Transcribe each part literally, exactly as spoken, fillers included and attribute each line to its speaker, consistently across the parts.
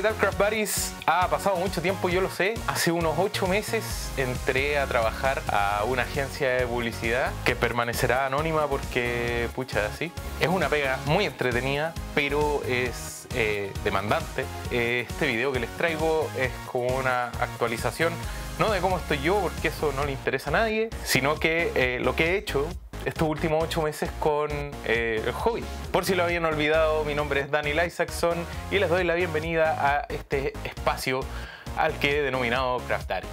Speaker 1: tal, Craft Buddies? Ha pasado mucho tiempo, yo lo sé. Hace unos ocho meses entré a trabajar a una agencia de publicidad que permanecerá anónima porque, pucha, sí. Es una pega muy entretenida, pero es eh, demandante. Este video que les traigo es como una actualización, no de cómo estoy yo, porque eso no le interesa a nadie, sino que eh, lo que he hecho estos últimos ocho meses con eh, el hobby. Por si lo habían olvidado, mi nombre es Daniel Isaacson y les doy la bienvenida a este espacio al que he denominado Craft Daddy.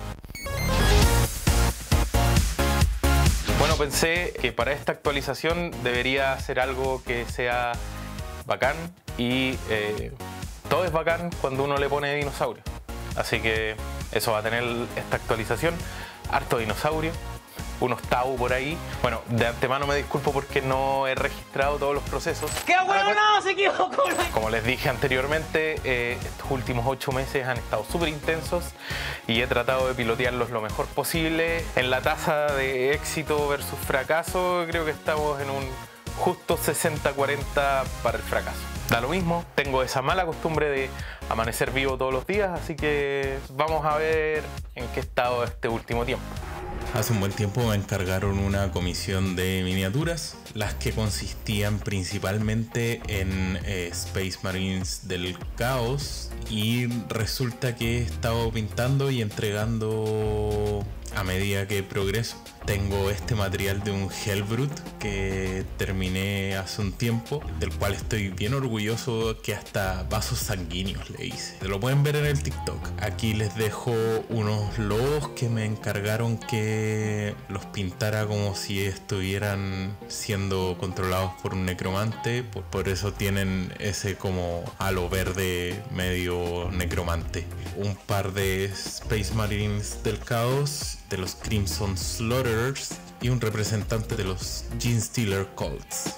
Speaker 1: Bueno, pensé que para esta actualización debería hacer algo que sea bacán y eh, todo es bacán cuando uno le pone dinosaurio. Así que eso va a tener esta actualización, harto dinosaurio, unos Tau por ahí. Bueno, de antemano me disculpo porque no he registrado todos los procesos.
Speaker 2: ¡Qué bueno, no! ¡Se equivocó!
Speaker 1: Como les dije anteriormente, eh, estos últimos ocho meses han estado súper intensos y he tratado de pilotearlos lo mejor posible. En la tasa de éxito versus fracaso creo que estamos en un justo sesenta cuarenta para el fracaso. Da lo mismo, tengo esa mala costumbre de amanecer vivo todos los días, así que vamos a ver en qué estado este último tiempo.
Speaker 3: Hace un buen tiempo me encargaron una comisión de miniaturas, las que consistían principalmente en eh, Space Marines del Caos, y resulta que he estado pintando y entregando a medida que progreso. Tengo este material de un Hellbrute que terminé hace un tiempo, del cual estoy bien orgulloso, que hasta vasos sanguíneos le hice. Lo pueden ver en el TikTok. Aquí les dejo unos lobos que me encargaron que los pintara como si estuvieran siendo controlados por un necromante. Por eso tienen ese como halo verde medio necromante. Un par de Space Marines del Caos, de los Crimson Slaughterers, y un representante de los Genestealer Cults.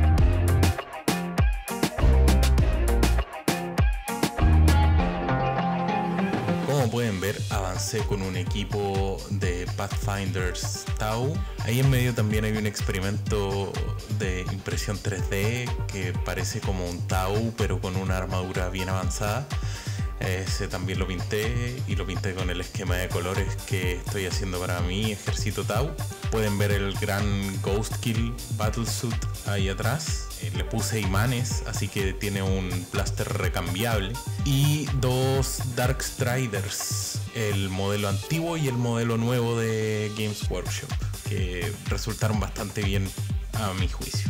Speaker 3: Como pueden ver, avancé con un equipo de Pathfinders Tau. Ahí en medio también hay un experimento de impresión tres D que parece como un Tau pero con una armadura bien avanzada. Ese también lo pinté, y lo pinté con el esquema de colores que estoy haciendo para mi ejército Tau. Pueden ver el gran Ghostkill Battlesuit ahí atrás. Eh, le puse imanes, así que tiene un blaster recambiable. Y dos Dark Striders, el modelo antiguo y el modelo nuevo de Games Workshop, que resultaron bastante bien a mi juicio.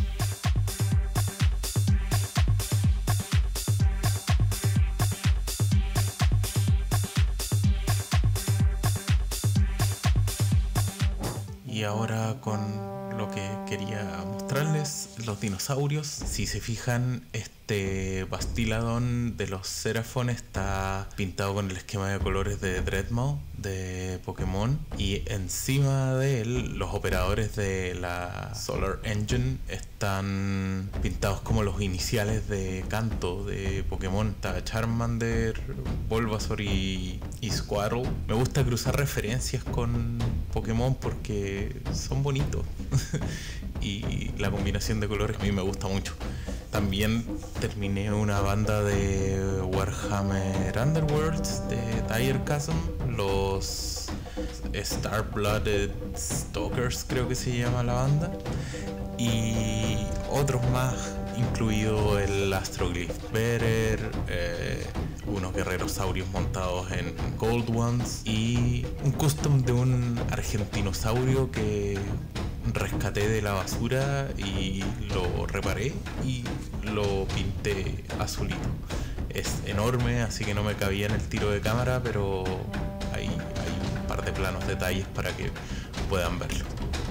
Speaker 3: Y ahora con lo que quería mostrarles, los dinosaurios. Si se fijan, este Bastiladon de los Seraphon está pintado con el esquema de colores de Dreadmaw de Pokémon, y encima de él los operadores de la Solar Engine están pintados como los iniciales de Kanto de Pokémon. Está Charmander, Bulbasaur y, y Squirtle. Me gusta cruzar referencias con Pokémon porque son bonitos y la combinación de colores a mí me gusta mucho. También terminé una banda de Warhammer Underworlds de Dire Chasm, los Star-Blooded Stalkers creo que se llama la banda, y otros más, incluido el Astroglyph Bearer, eh, unos guerrerosaurios montados en Gold Ones y un custom de un argentinosaurio que rescaté de la basura y lo reparé y lo pinté azulito. Es enorme, así que no me cabía en el tiro de cámara, pero hay, hay un par de planos detalles para que puedan verlo.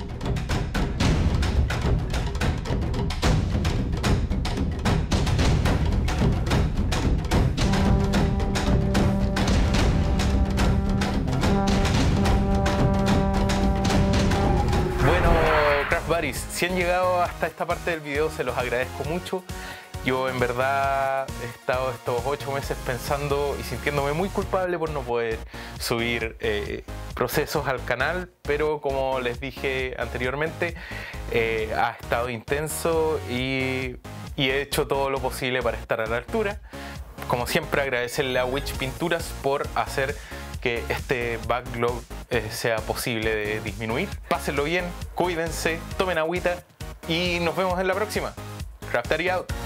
Speaker 1: Si han llegado hasta esta parte del video, se los agradezco mucho. Yo en verdad he estado estos ocho meses pensando y sintiéndome muy culpable por no poder subir eh, procesos al canal, pero como les dije anteriormente, eh, ha estado intenso y, y he hecho todo lo posible para estar a la altura. como siempre, agradecerle a Witch Pinturas por hacer que este backlog eh, sea posible de disminuir. Pásenlo bien, cuídense, tomen agüita y nos vemos en la próxima. Craftería out.